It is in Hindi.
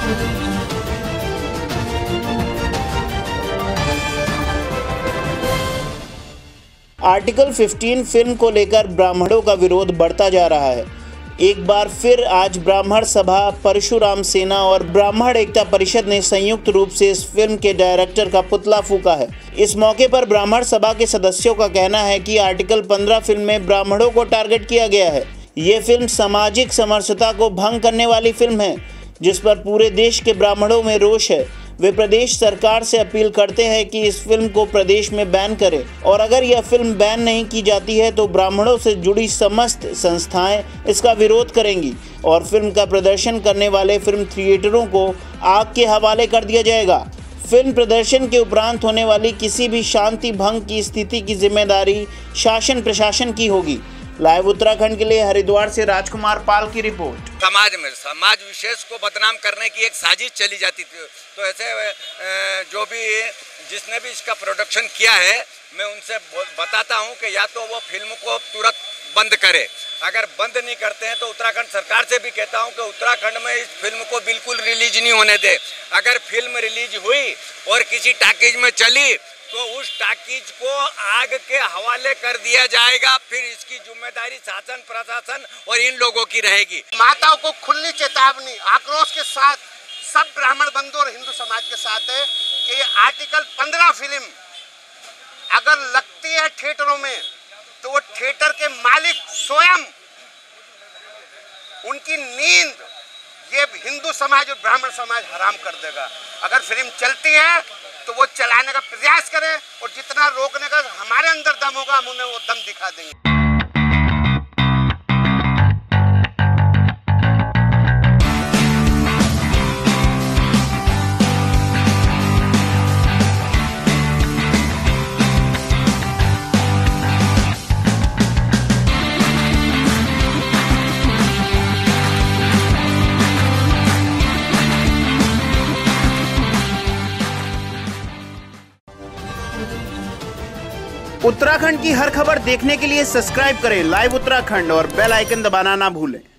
आर्टिकल 15 फिल्म को लेकर ब्राह्मणों का विरोध बढ़ता जा रहा है। एक बार फिर आज ब्राह्मण सभा, परशुराम सेना और ब्राह्मण एकता परिषद ने संयुक्त रूप से इस फिल्म के डायरेक्टर का पुतला फूंका है। इस मौके पर ब्राह्मण सभा के सदस्यों का कहना है कि आर्टिकल 15 फिल्म में ब्राह्मणों को टारगेट किया गया है। ये फिल्म सामाजिक समरसता को भंग करने वाली फिल्म है, जिस पर पूरे देश के ब्राह्मणों में रोष है। वे प्रदेश सरकार से अपील करते हैं कि इस फिल्म को प्रदेश में बैन करें, और अगर यह फिल्म बैन नहीं की जाती है तो ब्राह्मणों से जुड़ी समस्त संस्थाएं इसका विरोध करेंगी और फिल्म का प्रदर्शन करने वाले फिल्म थिएटरों को आग के हवाले कर दिया जाएगा। फिल्म प्रदर्शन के उपरांत होने वाली किसी भी शांति भंग की स्थिति की जिम्मेदारी शासन प्रशासन की होगी। लाइव उत्तराखंड के लिए हरिद्वार से राजकुमार पाल की रिपोर्ट। समाज विशेष को बदनाम करने की एक साजिश चली जाती थी, तो ऐसे जो भी जिसने भी इसका प्रोडक्शन किया है, मैं उनसे बताता हूं कि या तो वो फिल्म को तुरंत बंद करे। अगर बंद नहीं करते हैं तो उत्तराखंड सरकार से भी कहता हूं कि उत्तराखंड में इस फिल्म को बिल्कुल रिलीज नहीं होने दे। अगर फिल्म रिलीज हुई और किसी टाकीज में चली तो उस टाकीज को आग के हवाले कर दिया जाएगा। फिर इसकी जिम्मेदारी शासन प्रशासन और इन लोगों की रहेगी। माताओं को खुली चेतावनी आक्रोश के साथ सब ब्राह्मण बंधु और हिंदू समाज के साथ है कि आर्टिकल 15 फिल्म अगर लगती है थिएटरों में तो वो थिएटर के मालिक स्वयं उनकी नींद ये हिंदू समाज और ब्राह्मण समाज हराम कर देगा। अगर फिल्म चलती है तो वो चलाने का प्रयास करें और जितना रोकने का हमारे अंदर दम होगा हम उन्हें वो दम दिखा देंगे। उत्तराखंड की हर खबर देखने के लिए सब्सक्राइब करें लाइव उत्तराखंड और बेल आइकन दबाना ना भूलें।